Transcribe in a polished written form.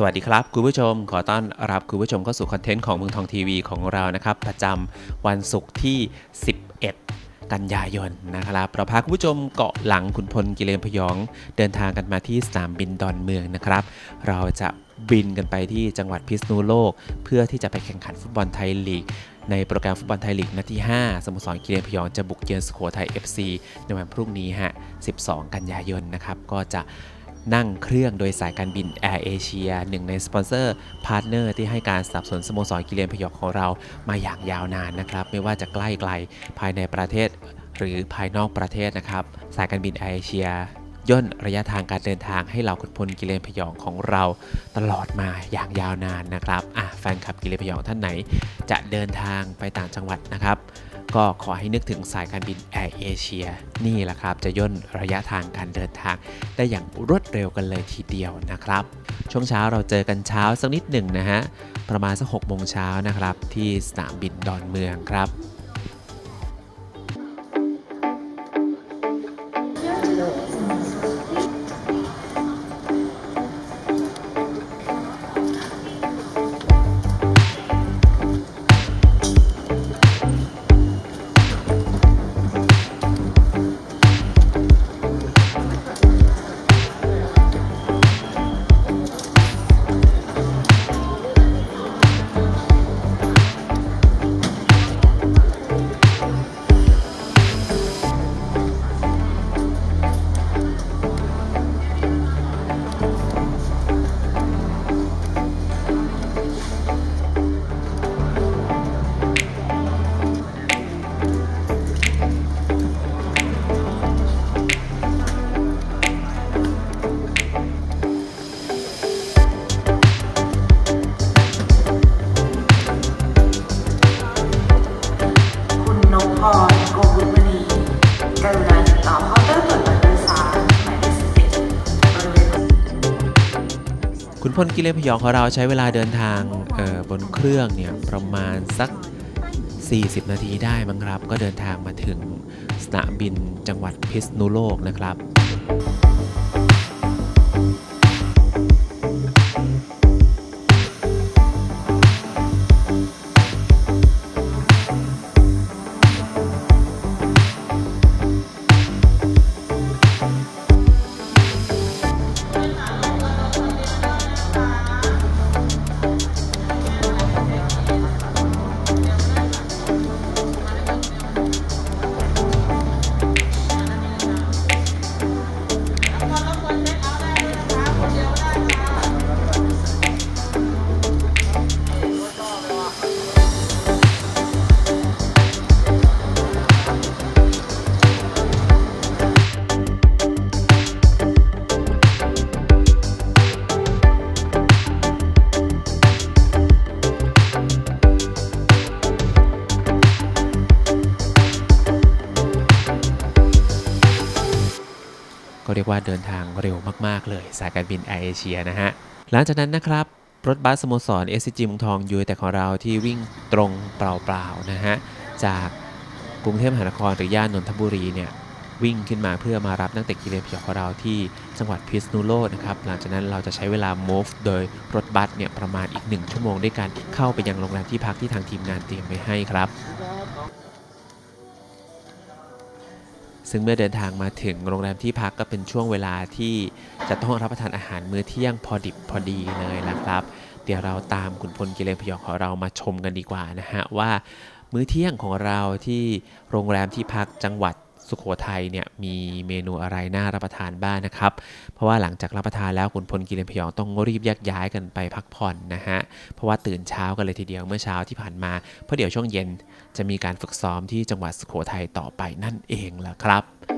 วัสดีครับคุณผู้ชมขอต้อนรับคุณผู้ชมเข้าสู่คอนเทนต์ของเมืองทองทีวีของเรานะครับประจำวันศุกร์ที่11กันยายนนะครับเราพาคุณผู้ชมเกาะหลังขุนพลกิเลนพยองเดินทางกันมาที่สนามบินดอนเมืองนะครับเราจะบินกันไปที่จังหวัดพิษณุโลกเพื่อที่จะไปแข่งขันฟุตบอลไทยลีกในโปรแกรมฟุตบอลไทยลีกนัดที่5สโมสรกิเลนพยองจะบุกเยือนสุโขทัย FC ในวันพรุ่งนี้ฮะ12กันยายนนะครับก็จะนั่งเครื่องโดยสายการบินแอร์เอเชียหนึ่งในสปอนเซอร์พาร์ทเนอร์ที่ให้การสนับสนุนสโมสรกิเลนพยองของเรามาอย่างยาวนานนะครับไม่ว่าจะใกล้ไกลภายในประเทศหรือภายนอกประเทศนะครับสายการบินแอร์เอเชียย่นระยะทางการเดินทางให้เหล่าขุนพลกิเลนพยองของเราตลอดมาอย่างยาวนานนะครับแฟนคลับกิเลนพยองท่านไหนจะเดินทางไปต่างจังหวัดนะครับก็ขอให้นึกถึงสายการบินแอร์เอเชียนี่แหละครับจะย่นระยะทางการเดินทางได้อย่างรวดเร็วกันเลยทีเดียวนะครับช่วงเช้าเราเจอกันเช้าสักนิดหนึ่งนะฮะประมาณสัก6 โมงเช้านะครับที่สนามบินดอนเมืองครับขุนพลกิเลนพยองของเราใช้เวลาเดินทางบนเครื่องเนี่ยประมาณสัก40 นาทีได้มั้งครับก็เดินทางมาถึงสนามบินจังหวัดพิษณุโลกนะครับก็เรียกว่าเดินทางเร็วมากๆเลยสายการบินแอร์เอเชียนะฮะหลังจากนั้นนะครับรถบัสสโมสร SCG เมืองทองยูไนเต็ดของเราที่วิ่งตรงเปล่าๆนะฮะจากกรุงเทพมหานครหรือย่านนนทบุรีเนี่ยวิ่งขึ้นมาเพื่อมารับนักเตะกิเลนพยองของเราที่จังหวัดพิษณุโลกนะครับหลังจากนั้นเราจะใช้เวลา move โดยรถบัสเนี่ยประมาณอีก1 ชั่วโมงด้วยกันเข้าไปยังโรงแรมที่พักที่ทางทีมงานเตรียมไว้ให้ครับซึ่งเมื่อเดินทางมาถึงโรงแรมที่พักก็เป็นช่วงเวลาที่จะต้องรับประทานอาหารมื้อเที่ยงพอดิบพอดีเลยละครับเดี๋ยวเราตามขุนพลกิเลนพยองของเรามาชมกันดีกว่านะฮะว่ามื้อเที่ยงของเราที่โรงแรมที่พักจังหวัดสุโขทัยเนี่ยมีเมนูอะไรน่ารับประทานบ้างนะครับเพราะว่าหลังจากรับประทานแล้วขุนพลกิเลนพยองต้องรีบแยกย้ายกันไปพักผ่อนนะฮะเพราะว่าตื่นเช้ากันเลยทีเดียวเมื่อเช้าที่ผ่านมาเพราะเดี๋ยวช่วงเย็นจะมีการฝึกซ้อมที่จังหวัดสุโขทัยต่อไปนั่นเองล่ะครับ